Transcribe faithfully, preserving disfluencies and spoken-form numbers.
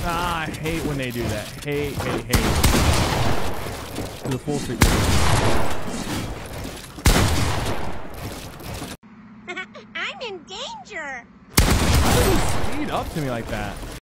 Ah, I hate when they do that. Hate, hate, hate. To the full degree. I'm in danger. Why do they speed up to me like that?